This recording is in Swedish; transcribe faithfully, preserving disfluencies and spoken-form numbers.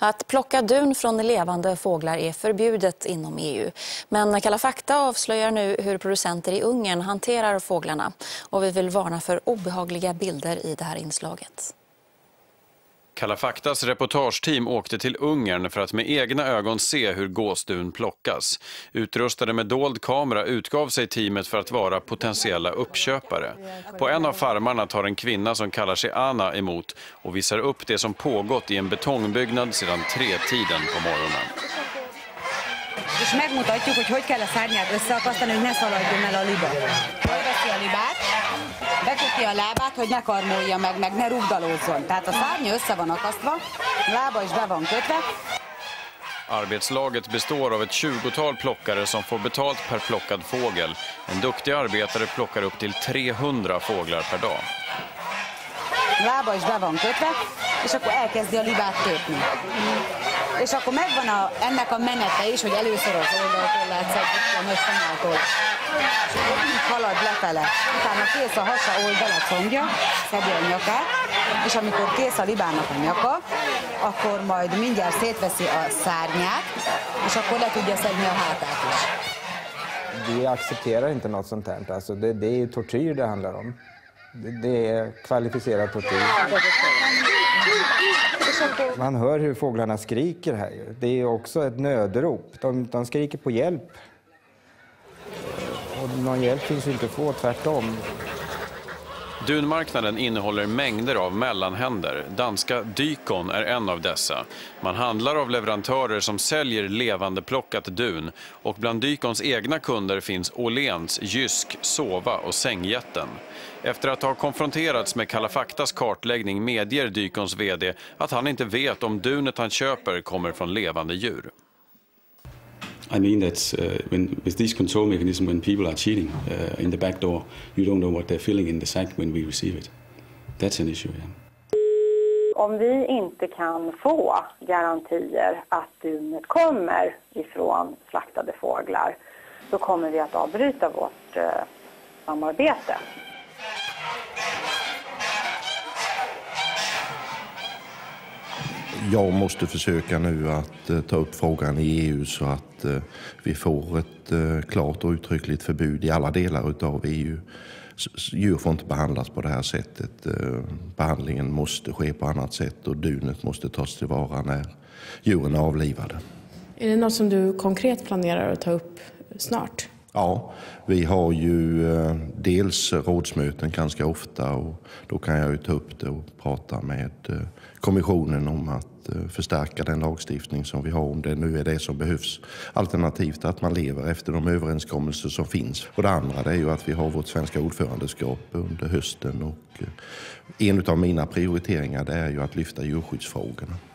Att plocka dun från levande fåglar är förbjudet inom E U. Men Kalla fakta avslöjar nu hur producenter i Ungern hanterar fåglarna. Och vi vill varna för obehagliga bilder i det här inslaget. Kalla faktas reportageteam åkte till Ungern för att med egna ögon se hur gåsdun plockas. Utrustade med dold kamera utgav sig teamet för att vara potentiella uppköpare. På en av farmarna tar en kvinna som kallar sig Anna emot och visar upp det som pågått i en betongbyggnad sedan tretiden på morgonen. És megmutatjuk, hogy hogy kell a szárnyát összeakasztani, hogy ne szaladjon el a liba. Fölveszi a libát, beköti a lábát, hogy ne karmolja meg, meg ne rugdalózzon. Tehát a szárnya össze van akasztva, lába is be van kötve. Arbetslaget består av ett tjugotal plockare som får betalt per plockad fågel. En duktig arbetare plockar upp till trehundra fåglar per dag. Lába is be van kötve, és akkor elkezdi a libát tépni. És akkor megvan a, ennek a menete is, hogy először az oldaltól látszódik a nagy kanáltól. És akkor így halad lefele. Utána kész a hasa oldala combja, szedi a nyakát, és amikor kész a libának a nyaka, akkor majd mindjárt szétveszi a szárnyát, és akkor le tudja szedni a hátát is. Vi accepterar inte något sånt här. Alltså det, det är tortyr det handlar om. Det, det är kvalificerad tortyr. Man hör hur fåglarna skriker här. Det är också ett nödrop. De, de skriker på hjälp. Och någon hjälp finns inte att få, tvärtom. Dunmarknaden innehåller mängder av mellanhänder. Danska Dykon är en av dessa. Man handlar av leverantörer som säljer levande plockat dun. Och bland Dykons egna kunder finns Åhléns, Jysk, Sova och Sängjätten. Efter att ha konfronterats med Kalla faktas kartläggning medger Dykons vd att han inte vet om dunet han köper kommer från levande djur. I mean that uh, when, with this control mechanism, when people are cheating uh, in the back door, you don't know what they're filling in the sack when we receive it. That's an issue, yeah. Om vi inte kan få garantier att dunet kommer ifrån slaktade fåglar, så kommer vi att avbryta vårt eh, samarbete. Jag måste försöka nu att uh, ta upp frågan i E U så att uh, vi får ett uh, klart och uttryckligt förbud i alla delar av E U. Djur får inte behandlas på det här sättet. Uh, behandlingen måste ske på annat sätt och dunet måste tas tillvara när djuren är avlivade. Är det något som du konkret planerar att ta upp snart? Ja, vi har ju eh, dels rådsmöten ganska ofta och då kan jag ju ta upp det och prata med eh, kommissionen om att eh, förstärka den lagstiftning som vi har, om det nu är det som behövs. Alternativt att man lever efter de överenskommelser som finns. Och det andra det är ju att vi har vårt svenska ordförandeskap under hösten och eh, en av mina prioriteringar det är ju att lyfta djurskyddsfrågorna.